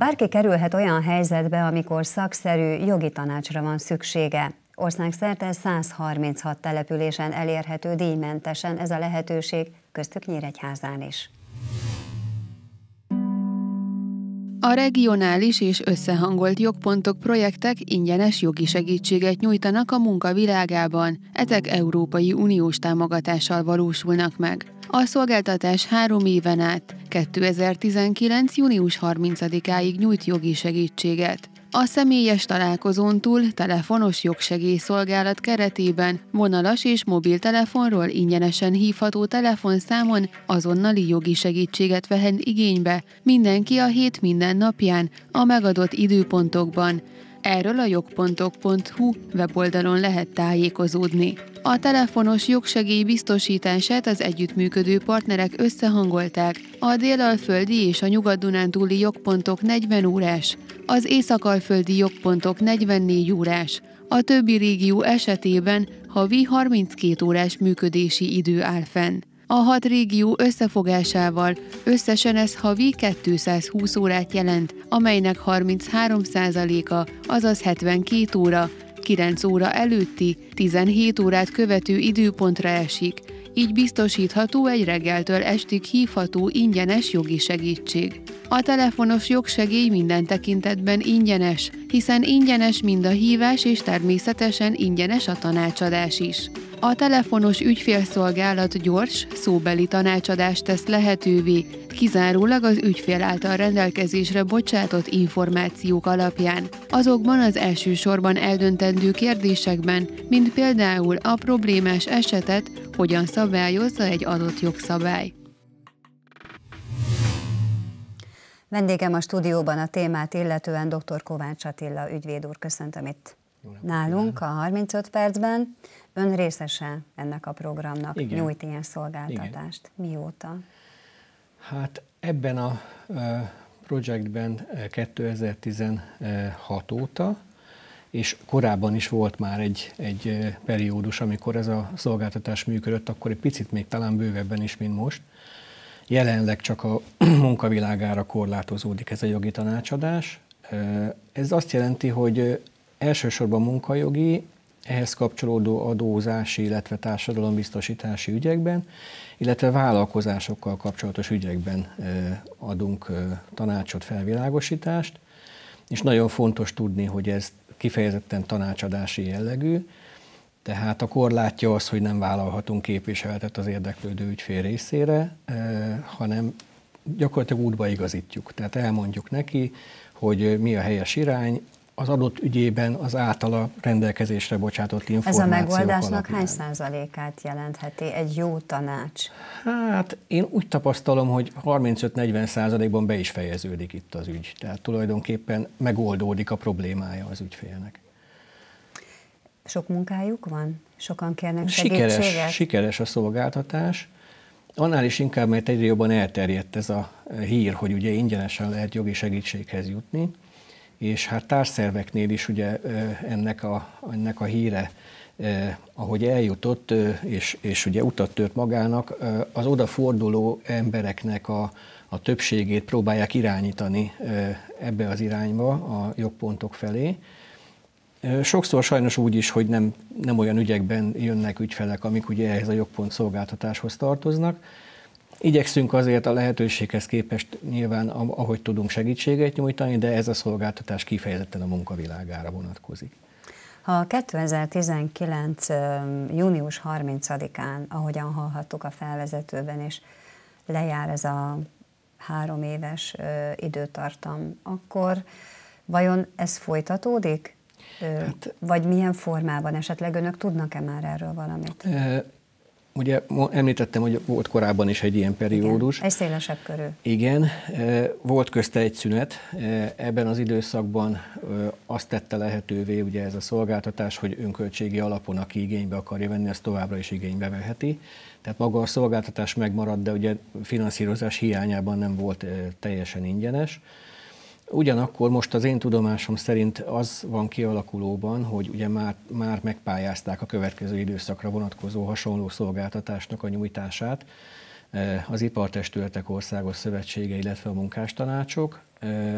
Bárki kerülhet olyan helyzetbe, amikor szakszerű jogi tanácsra van szüksége. Országszerte 136 településen elérhető díjmentesen ez a lehetőség, köztük Nyíregyházán is. A regionális és összehangolt jogpontok projektek ingyenes jogi segítséget nyújtanak a munka világában, ezek Európai Uniós támogatással valósulnak meg. A szolgáltatás 3 éven át, 2019. június 30-áig nyújt jogi segítséget. A személyes találkozón túl telefonos jogsegélyszolgálat keretében vonalas és mobiltelefonról ingyenesen hívható telefonszámon azonnali jogi segítséget vehet igénybe mindenki a hét minden napján, a megadott időpontokban. Erről a jogpontok.hu weboldalon lehet tájékozódni. A telefonos jogsegély biztosítását az együttműködő partnerek összehangolták, a dél-alföldi és a nyugat-dunántúli jogpontok 40 órás, az észak-alföldi jogpontok 44 órás, a többi régió esetében havi 32 órás működési idő áll fenn. A 6 régió összefogásával összesen ez havi 220 órát jelent, amelynek 33%-a, azaz 72 óra, 9 óra előtti, 17 órát követő időpontra esik, így biztosítható egy reggeltől estig hívható ingyenes jogi segítség. A telefonos jogsegély minden tekintetben ingyenes, hiszen ingyenes mind a hívás és természetesen ingyenes a tanácsadás is. A telefonos ügyfélszolgálat gyors, szóbeli tanácsadást tesz lehetővé, kizárólag az ügyfél által rendelkezésre bocsátott információk alapján, azokban az elsősorban eldöntendő kérdésekben, mint például a problémás esetet hogyan szabályozza egy adott jogszabály. Vendégem a stúdióban a témát illetően dr. Kovács Attila ügyvéd úr, köszöntöm itt nálunk a 35 percben. Ön részese ennek a programnak, igen, nyújt ilyen szolgáltatást. Igen. Mióta? Hát ebben a projektben 2016 óta, és korábban is volt már egy periódus, amikor ez a szolgáltatás működött, akkor egy picit még talán bővebben is, mint most. Jelenleg csak a munkavilágára korlátozódik ez a jogi tanácsadás. Ez azt jelenti, hogy elsősorban munkajogi, ehhez kapcsolódó adózási, illetve társadalombiztosítási ügyekben, illetve vállalkozásokkal kapcsolatos ügyekben adunk tanácsot, felvilágosítást, és nagyon fontos tudni, hogy ez kifejezetten tanácsadási jellegű, tehát a korlátja az, hogy nem vállalhatunk képviseletet az érdeklődő ügyfél részére, hanem gyakorlatilag útba igazítjuk. Tehát elmondjuk neki, hogy mi a helyes irány, az adott ügyében az általa rendelkezésre bocsátott információk alapján. Ez a megoldásnak hány százalékát jelentheti egy jó tanács? Hát én úgy tapasztalom, hogy 35-40%-ban be is fejeződik itt az ügy. Tehát tulajdonképpen megoldódik a problémája az ügyfélnek. Sok munkájuk van? Sokan kérnek segítséget? Sikeres a szolgáltatás. Annál is inkább, mert egyre jobban elterjedt ez a hír, hogy ugye ingyenesen lehet jogi segítséghez jutni, és hát társszerveknél is ugye ennek a híre, ahogy eljutott, és ugye utat tört magának, az odaforduló embereknek a többségét próbálják irányítani ebbe az irányba, a jogpontok felé. Sokszor sajnos úgy is, hogy nem olyan ügyekben jönnek ügyfelek, amik ugye ehhez a jogpont szolgáltatáshoz tartoznak. Igyekszünk azért a lehetőséghez képest nyilván, ahogy tudunk, segítséget nyújtani, de ez a szolgáltatás kifejezetten a munkavilágára vonatkozik. Ha 2019. június 30-án, ahogyan hallhattuk a felvezetőben, és lejár ez a 3 éves időtartam, akkor vajon ez folytatódik? Vagy milyen formában? Esetleg önök tudnak-e már erről valamit? Ugye említettem, hogy volt korábban is egy ilyen periódus. Igen, egy szélesebb körül. Igen, volt közte egy szünet. Ebben az időszakban azt tette lehetővé ugye ez a szolgáltatás, hogy önköltségi alapon, aki igénybe akarja venni, azt továbbra is igénybe veheti. Tehát maga a szolgáltatás megmaradt, de ugye finanszírozás hiányában nem volt teljesen ingyenes. Ugyanakkor most az én tudomásom szerint az van kialakulóban, hogy ugye már megpályázták a következő időszakra vonatkozó hasonló szolgáltatásnak a nyújtását az Ipartestületek Országos Szövetsége, illetve a munkástanácsok,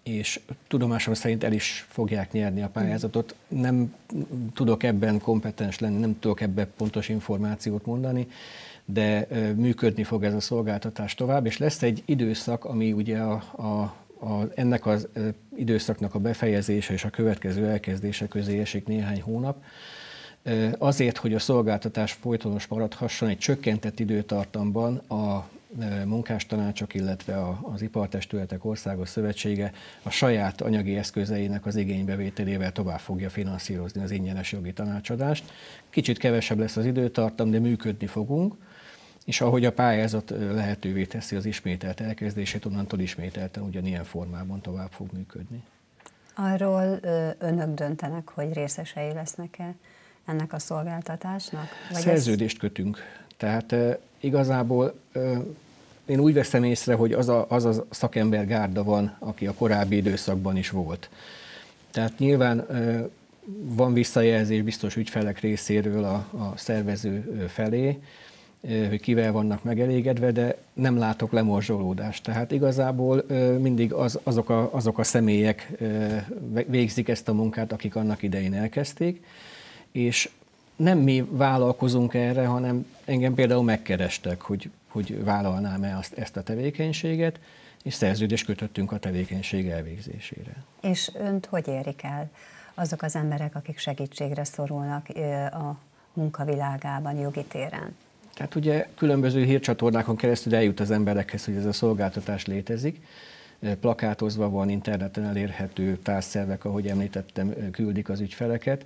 és tudomásom szerint el is fogják nyerni a pályázatot. Nem tudok ebben kompetens lenni, nem tudok ebben pontos információt mondani, de működni fog ez a szolgáltatás tovább, és lesz egy időszak, ami ugye ennek az időszaknak a befejezése és a következő elkezdése közé esik néhány hónap. Azért, hogy a szolgáltatás folytonos maradhasson, egy csökkentett időtartamban a munkástanácsok, illetve az Ipartestületek Országos Szövetsége a saját anyagi eszközeinek az igénybevételével tovább fogja finanszírozni az ingyenes jogi tanácsadást. Kicsit kevesebb lesz az időtartam, de működni fogunk, és ahogy a pályázat lehetővé teszi az ismételt elkezdését, onnantól ismételten ugyanilyen formában tovább fog működni. Arról önök döntenek, hogy részesei lesznek-e ennek a szolgáltatásnak? Vagy szerződést kötünk. Tehát igazából én úgy veszem észre, hogy az a szakembergárda van, aki a korábbi időszakban is volt. Tehát nyilván van visszajelzés biztos ügyfelek részéről a szervező felé, hogy kivel vannak megelégedve, de nem látok lemorzsolódást. Tehát igazából mindig azok a személyek végzik ezt a munkát, akik annak idején elkezdték, és nem mi vállalkozunk erre, hanem engem például megkerestek, hogy vállalnám-e ezt a tevékenységet, és szerződést kötöttünk a tevékenység elvégzésére. És önt hogy érik el azok az emberek, akik segítségre szorulnak a munkavilágában, jogi téren? Tehát ugye különböző hírcsatornákon keresztül eljut az emberekhez, hogy ez a szolgáltatás létezik. Plakátozva van, interneten elérhető, társzervek, ahogy említettem, küldik az ügyfeleket.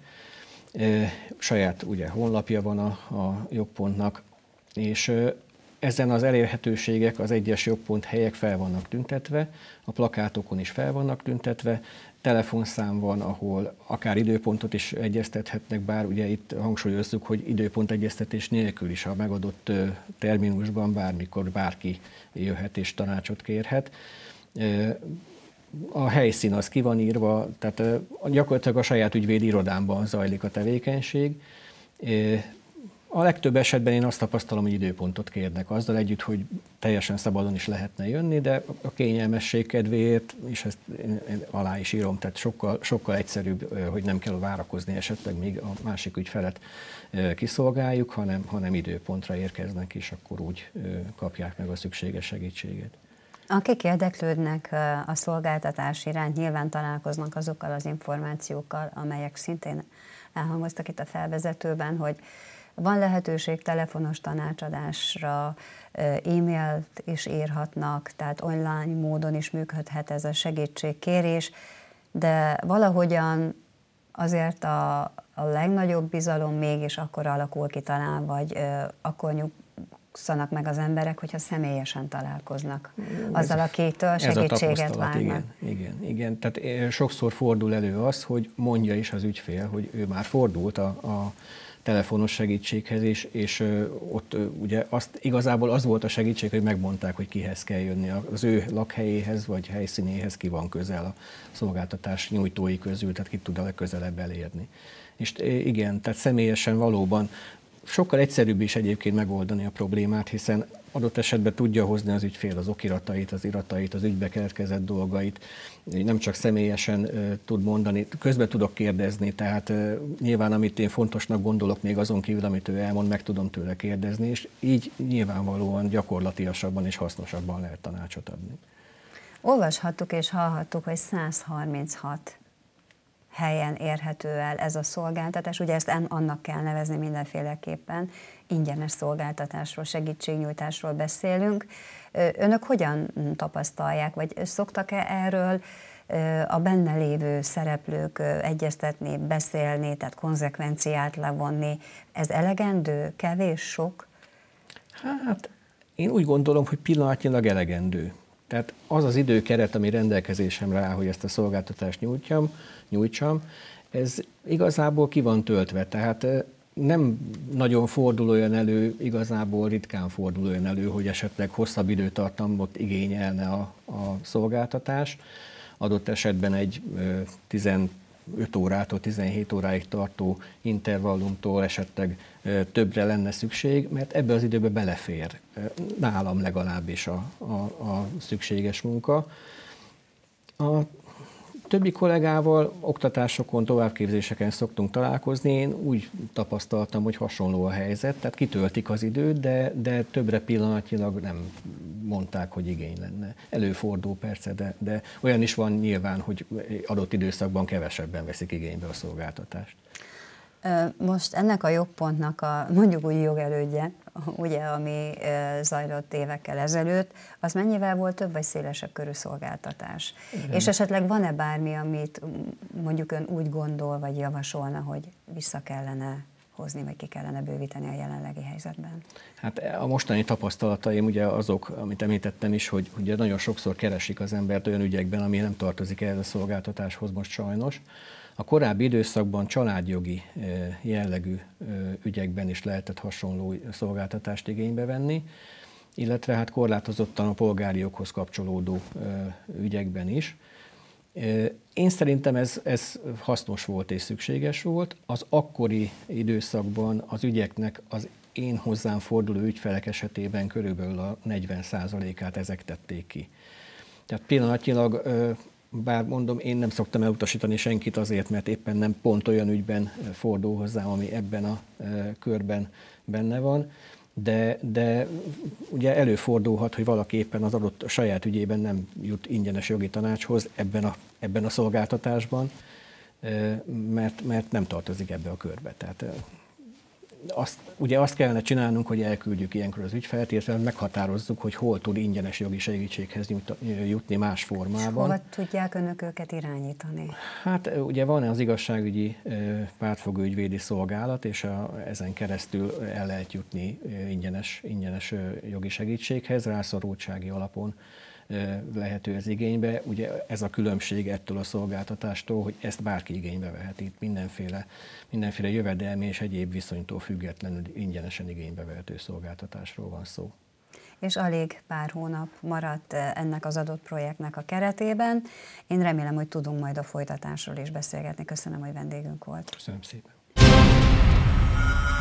Saját ugye honlapja van a jogpontnak, és ezen az elérhetőségek, az egyes jogpont helyek fel vannak tüntetve, a plakátokon is fel vannak tüntetve, telefonszám van, ahol akár időpontot is egyeztethetnek, bár ugye itt hangsúlyozzuk, hogy időpontegyeztetés nélkül is a megadott terminusban bármikor bárki jöhet és tanácsot kérhet. A helyszín az ki van írva, tehát gyakorlatilag a saját ügyvédi irodámban zajlik a tevékenység. A legtöbb esetben én azt tapasztalom, hogy időpontot kérnek azzal együtt, hogy teljesen szabadon is lehetne jönni, de a kényelmesség kedvéért, és ezt én alá is írom, tehát sokkal egyszerűbb, hogy nem kell várakozni esetleg, míg a másik ügyfelet kiszolgáljuk, hanem időpontra érkeznek, és akkor úgy kapják meg a szükséges segítséget. Akik érdeklődnek a szolgáltatás iránt, nyilván találkoznak azokkal az információkkal, amelyek szintén elhangoztak itt a felvezetőben, hogy van lehetőség telefonos tanácsadásra, e-mailt is írhatnak, tehát online módon is működhet ez a segítségkérés, de valahogyan azért a legnagyobb bizalom mégis akkor alakul ki talán, vagy akkor nyugszanak meg az emberek, hogyha személyesen találkoznak azzal, akitől segítséget várnak. Igen. Tehát sokszor fordul elő az, hogy mondja is az ügyfél, hogy ő már fordult a telefonos segítséghez, és ott ugye igazából az volt a segítség, hogy megmondták, hogy kihez kell jönni. Az ő lakhelyéhez vagy helyszínéhez ki van közel a szolgáltatás nyújtói közül, tehát ki tud a legközelebb elérni. És igen, tehát személyesen valóban sokkal egyszerűbb is egyébként megoldani a problémát, hiszen adott esetben tudja hozni az ügyfél az okiratait, az iratait, az ügybe keletkezett dolgait, nem csak személyesen tud mondani, közben tudok kérdezni, tehát nyilván amit én fontosnak gondolok még azon kívül, amit ő elmond, meg tudom tőle kérdezni, és így nyilvánvalóan gyakorlatilasabban és hasznosabban lehet tanácsot adni. Olvashattuk és hallhattuk, hogy 136 helyen érhető el ez a szolgáltatás. Ugye ezt annak kell nevezni mindenféleképpen, ingyenes szolgáltatásról, segítségnyújtásról beszélünk. Önök hogyan tapasztalják, vagy szoktak-e erről a benne lévő szereplők egyeztetni, beszélni, tehát konzekvenciát levonni? Ez elegendő, kevés, sok? Hát én úgy gondolom, hogy pillanatnyilag elegendő. Tehát az az időkeret, ami rendelkezésemre áll, hogy ezt a szolgáltatást nyújtsam, ez igazából ki van töltve. Tehát nem nagyon fordul olyan elő, igazából ritkán fordul olyan elő, hogy esetleg hosszabb időtartamot igényelne a szolgáltatás. Adott esetben egy 15 órától 17 óráig tartó intervallumtól esetleg többre lenne szükség, mert ebbe az időbe belefér, nálam legalábbis a szükséges munka. többi kollégával oktatásokon, továbbképzéseken szoktunk találkozni. Én úgy tapasztaltam, hogy hasonló a helyzet, tehát kitöltik az időt, de többre pillanatnyilag nem mondták, hogy igény lenne. Előfordul persze, de olyan is van nyilván, hogy adott időszakban kevesebben veszik igénybe a szolgáltatást. Most ennek a jogpontnak a mondjuk úgy jogelődje, ugye, ami zajlott évekkel ezelőtt, az mennyivel volt több vagy szélesebb körű szolgáltatás? Igen. És esetleg van-e bármi, amit mondjuk ön úgy gondol, vagy javasolna, hogy vissza kellene hozni, vagy ki kellene bővíteni a jelenlegi helyzetben? Hát a mostani tapasztalataim ugye azok, amit említettem is, hogy ugye nagyon sokszor keresik az embert olyan ügyekben, ami nem tartozik ehhez a szolgáltatáshoz most sajnos. A korábbi időszakban családjogi jellegű ügyekben is lehetett hasonló szolgáltatást igénybe venni, illetve hát korlátozottan a polgári joghoz kapcsolódó ügyekben is. Én szerintem ez hasznos volt és szükséges volt. Az akkori időszakban az ügyeknek az én hozzám forduló ügyfelek esetében körülbelül a 40%-át ezek tették ki. Tehát pillanatnyilag, bár mondom, én nem szoktam elutasítani senkit azért, mert éppen nem pont olyan ügyben fordul hozzám, ami ebben a körben benne van, de ugye előfordulhat, hogy valaki éppen az adott saját ügyében nem jut ingyenes jogi tanácshoz ebben a szolgáltatásban, mert nem tartozik ebbe a körbe. Tehát ugye azt kellene csinálnunk, hogy elküldjük ilyenkor az ügyfelet, illetve meghatározzuk, hogy hol tud ingyenes jogi segítséghez jutni más formában. Hova tudják önök őket irányítani? Hát ugye van az igazságügyi pártfogó ügyvédi szolgálat, és ezen keresztül el lehet jutni ingyenes jogi segítséghez, rászorultsági alapon lehető ez igénybe. Ugye ez a különbség ettől a szolgáltatástól, hogy ezt bárki igénybe vehet. Itt mindenféle jövedelmi és egyéb viszonytól függetlenül ingyenesen igénybe vehető szolgáltatásról van szó. És alig pár hónap maradt ennek az adott projektnek a keretében. Én remélem, hogy tudunk majd a folytatásról is beszélgetni. Köszönöm, hogy vendégünk volt. Köszönöm szépen.